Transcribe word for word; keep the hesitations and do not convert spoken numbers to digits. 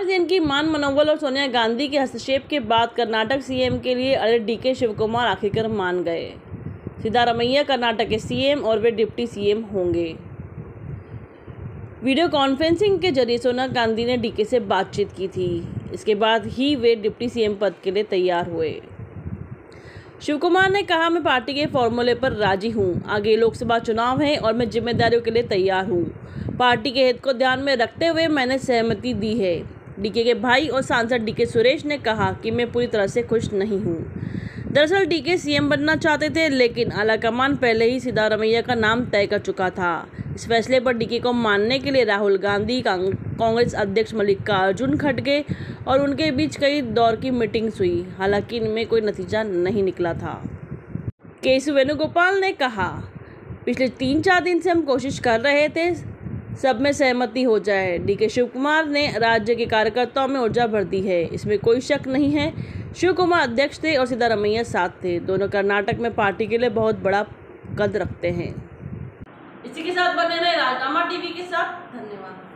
दिन की मान मनोबल और सोनिया गांधी के हस्तक्षेप के बाद कर्नाटक सीएम के लिए अरे डीके शिवकुमार आखिरकार मान गए। सिद्धारमैया कर्नाटक के सीएम और वे डिप्टी सीएम होंगे। वीडियो कॉन्फ्रेंसिंग के जरिए सोनिया गांधी ने डीके से बातचीत की थी। इसके बाद ही वे डिप्टी सीएम पद के लिए तैयार हुए। शिवकुमार ने कहा, मैं पार्टी के फॉर्मूले पर राजी हूं। आगे लोकसभा चुनाव है और मैं जिम्मेदारियों के लिए तैयार हूं। पार्टी के हित को ध्यान में रखते हुए मैंने सहमति दी है। डीके के भाई और सांसद डीके सुरेश ने कहा कि मैं पूरी तरह से खुश नहीं हूं। दरअसल डीके सीएम बनना चाहते थे, लेकिन आलाकमान पहले ही सिद्धारमैया का नाम तय कर चुका था। इस फैसले पर डीके को मानने के लिए राहुल गांधी, कांग्रेस अध्यक्ष मल्लिकार्जुन खड़गे और उनके बीच कई दौर की मीटिंग्स हुई। हालांकि इनमें कोई नतीजा नहीं निकला था। के सी वेणुगोपाल ने कहा, पिछले तीन चार दिन से हम कोशिश कर रहे थे सब में सहमति हो जाए। डीके शिवकुमार ने राज्य के कार्यकर्ताओं में ऊर्जा भर दी है, इसमें कोई शक नहीं है। शिवकुमार अध्यक्ष थे और सिद्धारमैया साथ थे। दोनों कर्नाटक में पार्टी के लिए बहुत बड़ा कद रखते हैं। इसी के साथ बने रहे राजनामा टीवी के साथ। धन्यवाद।